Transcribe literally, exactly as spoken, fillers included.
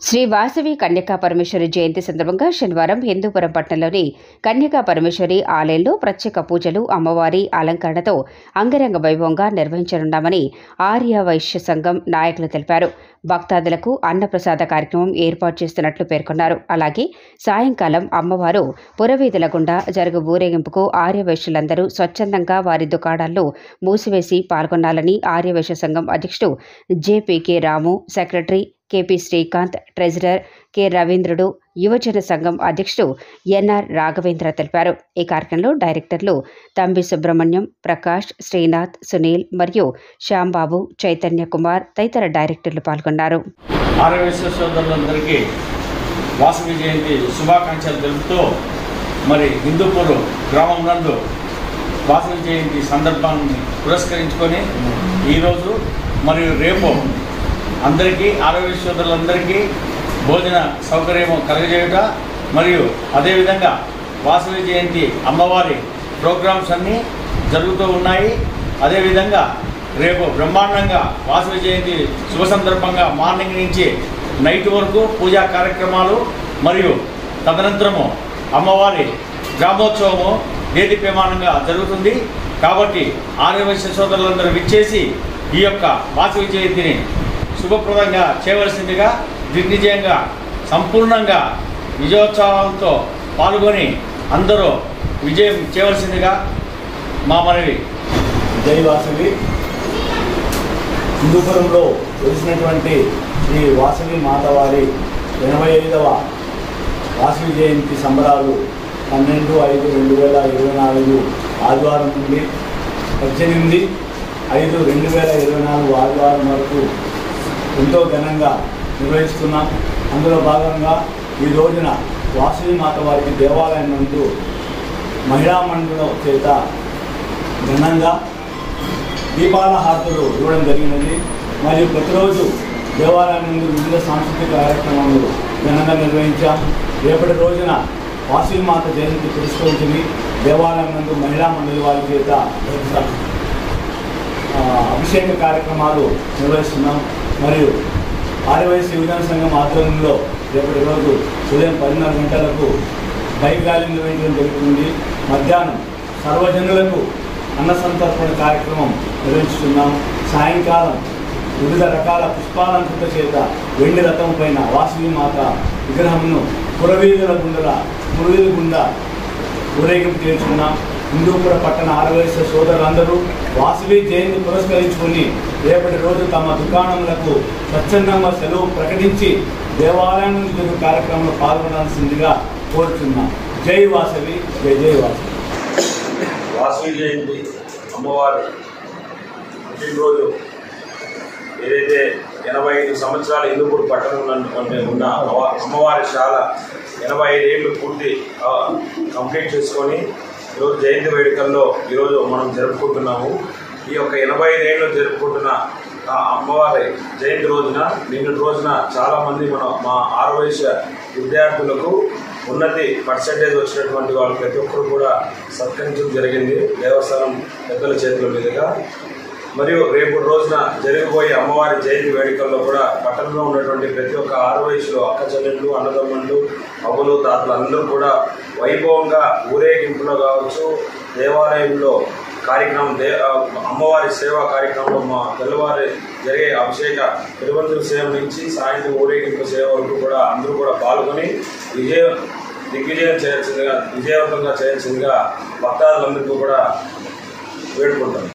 శ్రీ వాసవి కన్యకా పరమేశ్వరి జయంతి సందర్భంగా శనివారం హిందూపురం పట్టణంలోని కన్యకా పరమేశ్వరి ఆలయంలో ప్రత్యేక పూజలు, అమ్మవారి అలంకరణతో అంగరంగ వైభవంగా నిర్వహించనున్నామని ఆర్య వైశ్య సంఘం నాయకులు తెలిపారు. భక్తాదులకు అన్నప్రసాద కార్యక్రమం ఏర్పాటు చేస్తున్నట్లు పేర్కొన్నారు. అలాగే సాయంకాలం అమ్మవారు పురవీధుల గుండా జరుగు ఊరేగింపుకు ఆర్యవైశ్యులందరూ స్వచ్ఛందంగా వారి దుకాణాలను మూసివేసి పాల్గొనాలని ఆర్యవైశ్య సంఘం అధ్యక్షుడు JPK Ramu, secretary KP Srikanth, treasurer K Ravindrudu, యువజన సంఘం అధ్యక్షుడు ఎన్ఆర్ రాఘవేంద్ర తెలిపారు. ఈ కార్యక్రమంలో డైరెక్టర్లు తంబి సుబ్రహ్మణ్యం, ప్రకాష్, శ్రీనాథ్, సునీల్ మరియు శ్యాంబాబు, చైతన్య కుమార్ తదితర డైరెక్టర్లు పాల్గొన్నారు. ఆర్యవైశ్య సోదరులందరికీ వాసవి జయంతి శుభాకాంక్షలు తెలుపుతూ మరి హిందూపూర్ గ్రామం నందు వాసవి జయంతి సందర్భాన్ని పురస్కరించుకొని ఈరోజు మరియు రేపు అందరికీ ఆర్యవైశ్య సోదరులందరికీ భోజన సౌకర్యం కలగజేయుట మరియు అదేవిధంగా వాసవి జయంతి అమ్మవారి ప్రోగ్రామ్స్ అన్నీ జరుగుతూ ఉన్నాయి. అదేవిధంగా రేపు బ్రహ్మాండంగా వాసవి జయంతి శుభ సందర్భంగా మార్నింగ్ నుంచి నైట్ వరకు పూజా కార్యక్రమాలు మరియు తదనంతరము అమ్మవారి గ్రామోత్సవము దేదీప్యమానంగా జరుగుతుంది. కాబట్టి ఆర్యవైశ్య సోదరులందరూ విచ్చేసి ఈ యొక్క వాసవి జయంతిని శుభప్రదంగా చేయవలసిందిగా, దిగ్విజయంగా సంపూర్ణంగా విజయోత్సవాలతో పాల్గొని అందరూ విజయం చేయవలసిందిగా మా మనవి. జై వాసవి. హిందూపురంలో వెలిసినటువంటి శ్రీ వాసవి మాతవారి ఎనభై ఐదవ వాసవి జయంతి సంబరాలు పన్నెండు ఐదు రెండు వేల ఇరవై నాలుగు ఆదివారం నుండి పద్దెనిమిది ఐదు రెండు వేల ఇరవై నాలుగు ఆదివారం వరకు ఎంతో ఘనంగా నిర్వహిస్తున్నాం. అందులో భాగంగా ఈ రోజున వాసవి మాత వారికి దేవాలయం నందు మహిళా మండలం చేత ఘనంగా దీపాల హారతులు ఇవ్వడం జరిగినది. మరియు ప్రతిరోజు దేవాలయం నందు వివిధ సాంస్కృతిక కార్యక్రమాలు ఘనంగా నిర్వహించాం. రేపటి రోజున వాసవి మాత జయంతి పురస్కరించుకుని దేవాలయం నందు మహిళా మండలి వారి చేత అభిషేక కార్యక్రమాలు నిర్వహిస్తున్నాం. మరియు ఆర్యవైశ్య యువజన సంఘం ఆధ్వర్యంలో రేపటి రోజు ఉదయం పదిన్నర గంటలకు బైక్ ర్యాలీ నిర్వహించడం జరుగుతుంది. మధ్యాహ్నం సర్వజనులకు అన్న సంతర్పణ కార్యక్రమం నిర్వహిస్తున్నాం. సాయంకాలం వివిధ రకాల పుష్పాలంకృత చేత వెండి రథం పైన వాసవి మాత విగ్రహంను పురవీధుల గుండల పురవీధుల గుండా ఊరేగింపు చేస్తున్నాం. హిందూపుర పట్టణ ఆర్యవైశ్య సోదరులందరూ వాసవి జయంతి పురస్కరించుకుని రేపటి రోజు తమ దుకాణములకు స్వచ్ఛందంగా సెలవు ప్రకటించి దేవాలయం నుంచి కార్యక్రమంలో పాల్గొనాల్సిందిగా కోరుతున్నాం. జై వాసవి, జై జై వాసవి. వాసవి జయంతి అమ్మవారి పుట్టినరోజు ఏదైతే ఎనభై ఐదు సంవత్సరాలు హిందూపూర్ పట్టణంలో ఉన్న అమ్మవారి శాల ఎనభై ఐదు ఏళ్ళు పూర్తి కంప్లీట్ చేసుకొని ఈరోజు జయంతి వేడుకల్లో ఈరోజు మనం జరుపుకుంటున్నాము. ఈ యొక్క ఎనభై ఐదు ఏళ్ళు జరుపుకుంటున్న అమ్మవారి జయంతి రోజున నిన్నటి రోజున చాలామంది మన మా ఆర్యవైశ్య విద్యార్థులకు ఉన్నతి పర్సెంటేజ్ వచ్చినటువంటి వాళ్ళు ప్రతి ఒక్కరు కూడా సత్కరించడం జరిగింది దేవస్థానం పెద్దల చేతుల మీదుగా. మరియు రేపు రోజున జరిగిపోయే అమ్మవారి జయంతి వేడుకల్లో కూడా పట్టణంలో ఉన్నటువంటి ప్రతి ఒక్క ఆర్యవైశ్యులు, అక్క చెల్లెళ్ళు, అన్నదమ్ముళ్ళు, అవ్వలు, తాతలు అందరూ కూడా వైభవంగా ఊరేగింపులో కావచ్చు, దేవాలయంలో కార్యక్రమం దే అమ్మవారి సేవా కార్యక్రమంలో మా తెల్లవారి జరిగే అభిషేక తిరువంతుల సేవ నుంచి సాయంత్రం ఊరేగింపు సేవ వరకు కూడా అందరూ కూడా పాల్గొని విజయ దిగ్విజయం చేయాల్సిందిగా విజయవంతంగా చేయాల్సిందిగా భక్తాదులందరికీ కూడా వేడుకుంటాం.